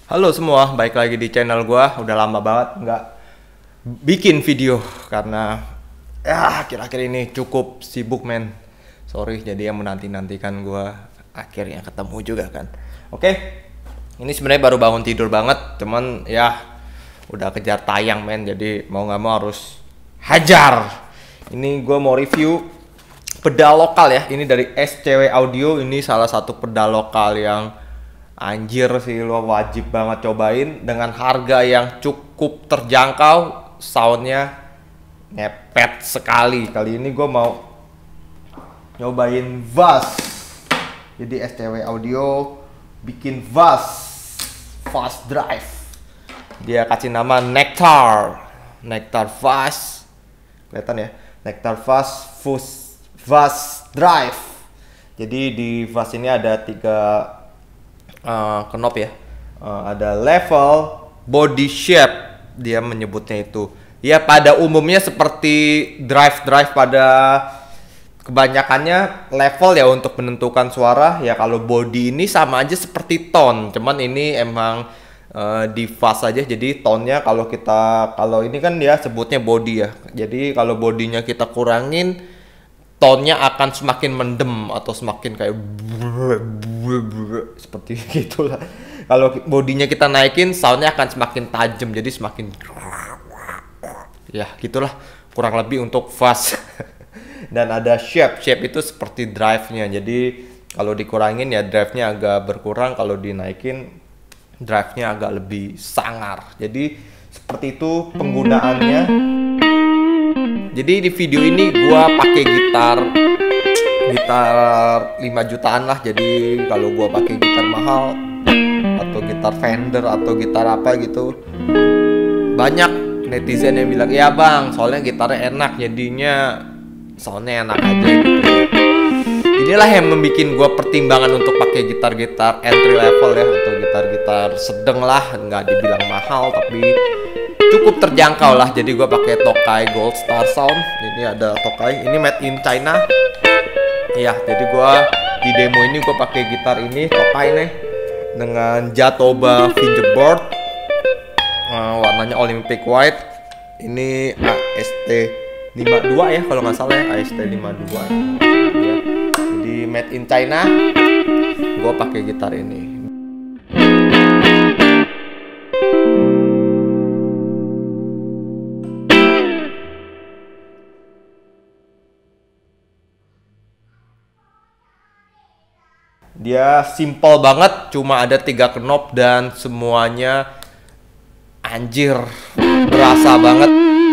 Halo semua, balik lagi di channel gua. Udah lama banget nggak bikin video karena ya akhir-akhir ini cukup sibuk men. Sorry, jadi yang menanti-nantikan gua akhirnya ketemu juga kan. Oke, ini sebenarnya baru bangun tidur banget, cuman ya udah kejar tayang men. Jadi mau nggak mau harus hajar. Ini gua mau review pedal lokal ya. Ini dari SCW Audio. Ini salah satu pedal lokal yang anjir sih, lo wajib banget cobain dengan harga yang cukup terjangkau, soundnya ngepet sekali. Kali ini gue mau nyobain Vast. Jadi SCW Audio bikin Vast Drive. Dia kasih nama Nectar Vast. Kelihatan ya, Nectar Vast Drive. Jadi di Vast ini ada 3 knop ya, ada level, body shape, dia menyebutnya itu ya pada umumnya seperti drive pada kebanyakannya level ya untuk menentukan suara ya. Kalau body ini sama aja seperti tone, cuman ini emang di fast aja. Jadi tone-nya kalau ini kan dia sebutnya body ya, jadi kalau bodinya kita kurangin, tone-nya akan semakin mendem atau semakin kayak seperti gitulah. Kalau bodinya kita naikin, soundnya akan semakin tajam, jadi semakin ya gitulah kurang lebih untuk fast. Dan ada shape itu seperti drive-nya. Jadi kalau dikurangin ya drive-nya agak berkurang, kalau dinaikin drive-nya agak lebih sangar. Jadi seperti itu penggunaannya. Jadi di video ini gua pakai gitar 5 jutaan lah. Jadi kalau gua pakai gitar mahal atau gitar Fender atau gitar apa gitu, banyak netizen yang bilang, "Ya bang, soalnya gitarnya enak, jadinya soundnya enak aja gitu." Inilah yang membuat gua pertimbangan untuk pakai gitar-gitar entry level ya, atau gitar-gitar sedang lah, nggak dibilang mahal tapi cukup terjangkau lah. Jadi gue pakai Tokai Gold Star Sound. Ini ada Tokai, ini made in China. Ya, jadi gue di demo ini gue pakai gitar ini Tokai nih dengan Jatoba fingerboard, warnanya Olympic White. Ini AST 52 ya kalau nggak salah ya, AST 52 ya. Jadi made in China. Gue pakai gitar ini. Dia simple banget, cuma ada 3 knop dan semuanya anjir berasa banget.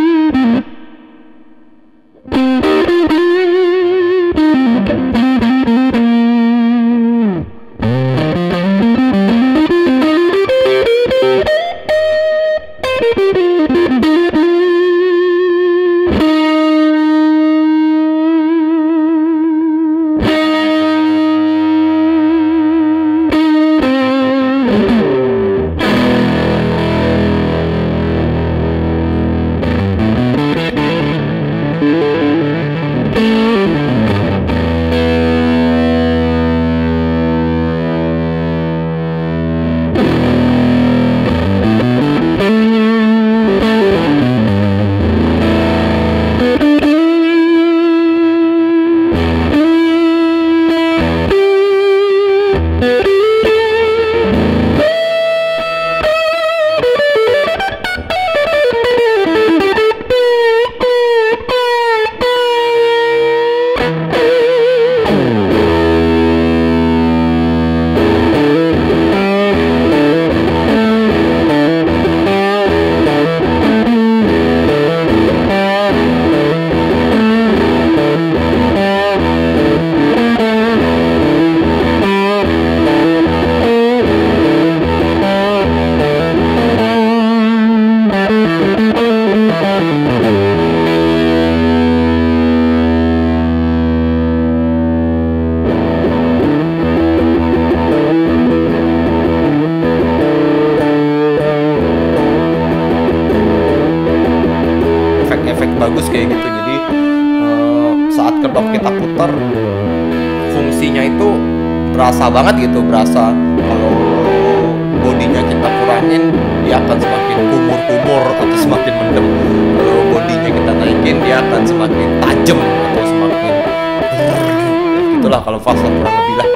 Bagus kayak gitu. Jadi saat kedok kita putar, fungsinya itu berasa banget gitu, berasa kalau bodinya kita kurang kurangin, dia akan semakin kumur-kumur atau semakin mendem. Kalau bodinya kita naikin, dia akan semakin tajam atau semakin itulah kalau fast kurang lebih lah.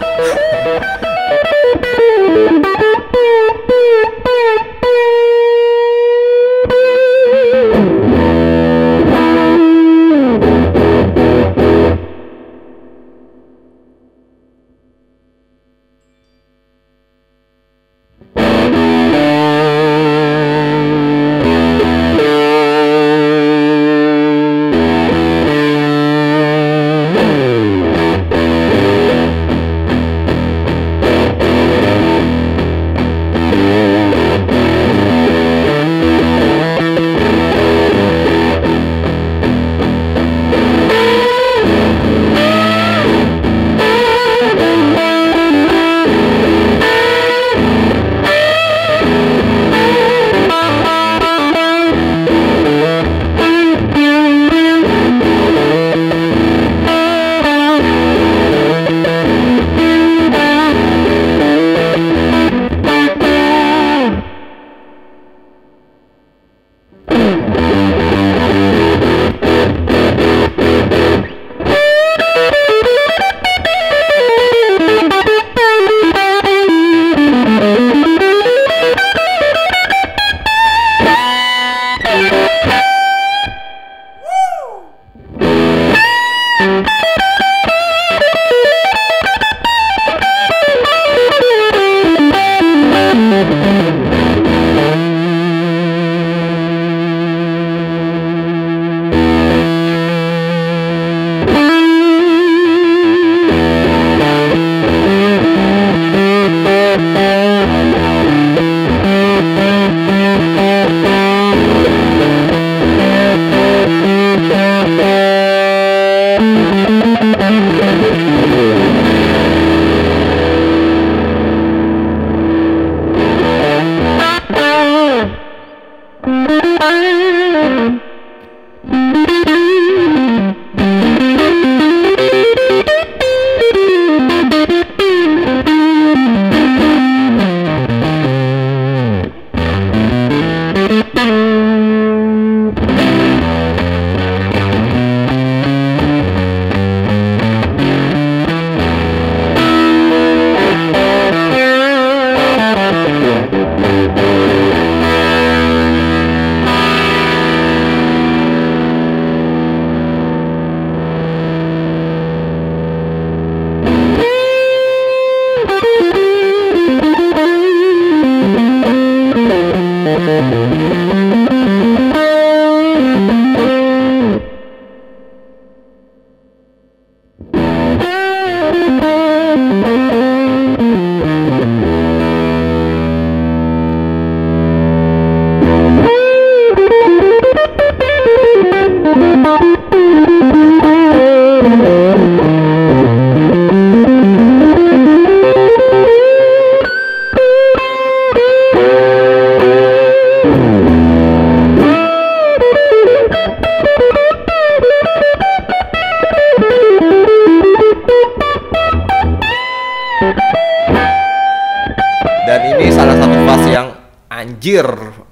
Dan ini salah satu fase yang anjir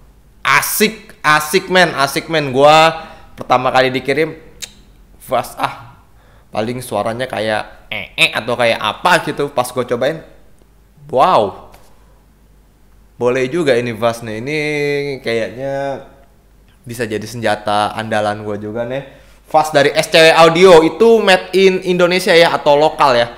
asik men. Gua pertama kali dikirim fast paling suaranya kayak atau kayak apa gitu. Pas gua cobain, wow, boleh juga ini fast nih. Ini kayaknya bisa jadi senjata andalan gua juga nih. Fast dari SCW Audio itu made in Indonesia ya atau lokal ya.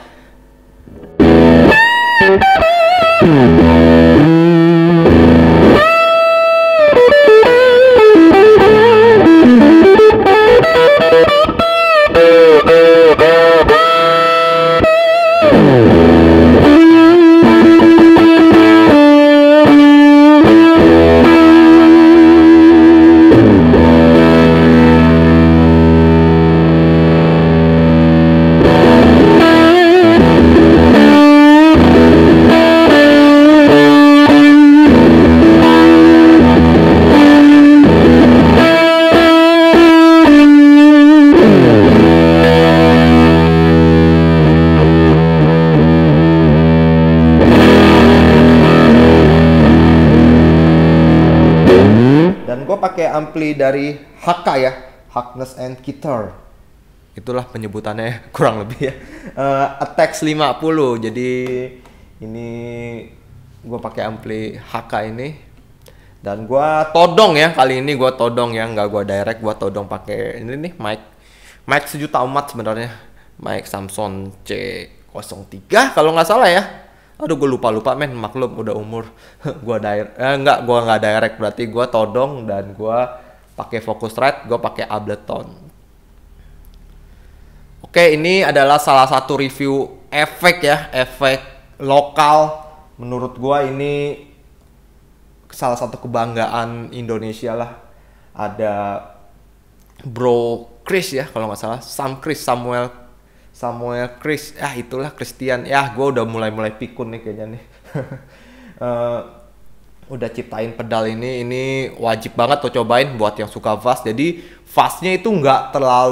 gue pakai ampli dari HK ya, Harkness and Guitar. Itulah penyebutannya kurang lebih ya. Attack 50. Jadi ini gue pakai ampli HK ini. Dan gue todong ya, kali ini gue todong ya, nggak gue direct, gue todong pakai ini nih mic sejuta umat sebenarnya, mic Samson C03 kalau nggak salah ya. Aduh gue lupa men, maklum udah umur. Gue nggak direct, berarti gue todong dan gue pakai Focusrite, gue pakai Ableton. Oke, ini adalah salah satu review efek ya, efek lokal. Menurut gue ini salah satu kebanggaan Indonesia lah. Ada Bro Chris ya kalau nggak salah, Samuel Chris, itulah Christian ya. Gue udah mulai pikun nih kayaknya nih. Udah ciptain pedal ini wajib banget tuh cobain buat yang suka fuzz. Jadi fuzznya itu nggak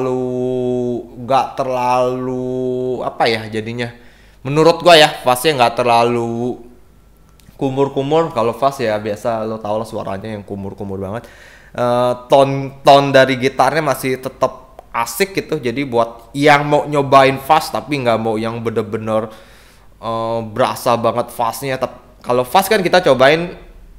terlalu apa ya jadinya. Menurut gua ya fuzznya nggak terlalu kumur. Kalau fuzz ya biasa lo tau lah suaranya yang kumur banget. Ton dari gitarnya masih tetap asik gitu. Jadi buat yang mau nyobain fuzz tapi nggak mau yang bener-bener berasa banget fuzznya. Kalau fuzz kan kita cobain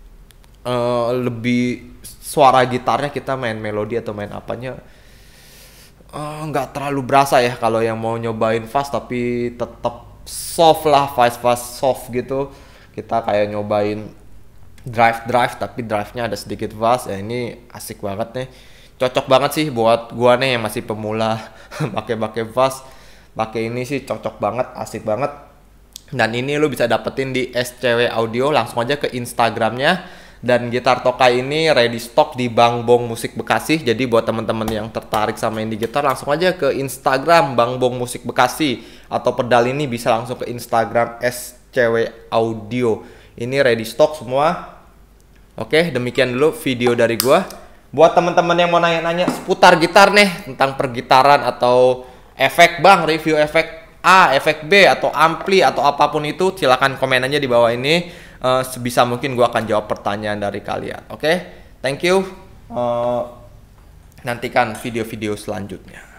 lebih suara gitarnya, kita main melodi atau main apanya nggak terlalu berasa ya. Kalau yang mau nyobain fuzz tapi tetap soft lah, fuzz soft gitu, kita kayak nyobain drive tapi drive-nya ada sedikit fuzz ya. Ini asik banget nih, cocok banget sih buat gua nih yang masih pemula. pakai fuzz, pakai ini sih cocok banget, asik banget. Dan ini lo bisa dapetin di SCW Audio, langsung aja ke Instagramnya. Dan gitar Tokai ini ready stock di Bang Bong Musik Bekasi. Jadi buat teman-teman yang tertarik sama indie gitar, langsung aja ke Instagram Bang Bong Musik Bekasi. Atau pedal ini bisa langsung ke Instagram SCW Audio. Ini ready stock semua. Oke, demikian dulu video dari gua. Buat teman-teman yang mau nanya-nanya seputar gitar nih, tentang pergitaran atau efek bang, review efek A, efek B, atau ampli, atau apapun itu, silakan komen aja di bawah ini. Sebisa mungkin gue akan jawab pertanyaan dari kalian. Oke, thank you. Nantikan video-video selanjutnya.